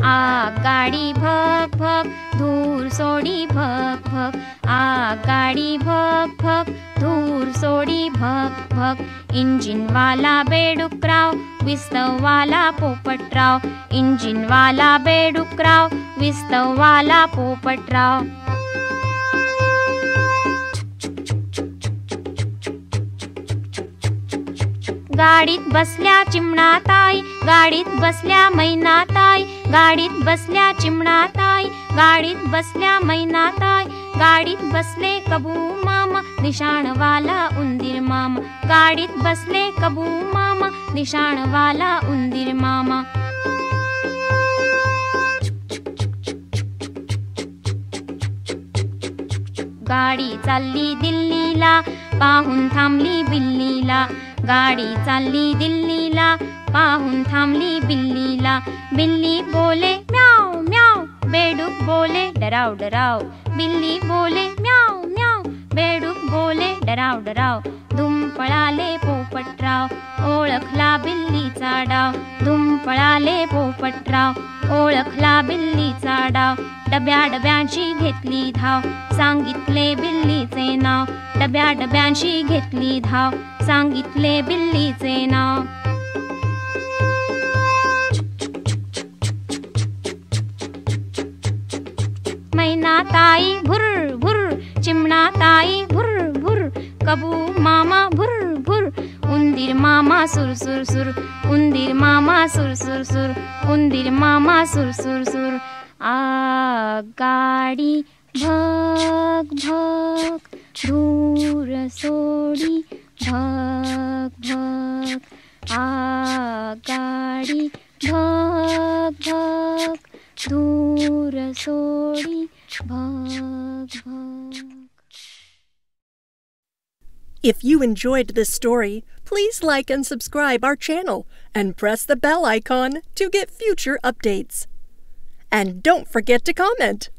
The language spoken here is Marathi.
आग गाडी भग भग धूर सोडी भग भग. आग गाडी भग भग धूर सोडी भग भग. इंजिनवाला बेडूकराव विस्तववाला पोपटराव. इंजिनवाला बेडूकराव विस्तववाला पोपटराव. गाडीत बसल्या चिमणाताई गाडीत बसल्या मैनाताई. गाडीत बसल्या चिमणाताई गाडीत बसल्या मैनाताई. गाडीत बसले कबू मामा निशाणवाला उंदीर मामा. गाडीत बसले कबू मामा निशाणवाला उंदीर मामा. गाडी चालली दिल्लीला पाहून थांबली बिल्लीला. गाडी चालली दिल्लीला पाहून थांबली बिल्लीला. बिल्ली बोले म्याव म्याव बेडूक बोले डराव डराव. बिल्ली बोले म्याव म्याव बेडूक बोले डराव डराव. धुम पळाले पोपटराव ओळखला बिल्लीचा डाव. धुम पळाले पोपटराव ओळखला बिल्लीचा डाव. डब्या डब्यांची घेतली धाव सांगितले बिल्लीचे नाव. डब्या डब्यांची घेतली धाव सांगितले बिल्लीचे नाव. मैनाताई भुर भुर चिमणाताई भुर भुर. कबू मामा भुर भुर उंदीर मामा सुर सुर सुर. उंदीर मामा सुर सुर सुर. उंदीर मामा सुर सुर सुर. आग गाडी भग भग धूर सोडी भग भग. आग गाडी भग भग धूर सोडी भग भग. If you enjoyed this story, please like and subscribe our channel and press the bell icon to get future updates. And don't forget to comment.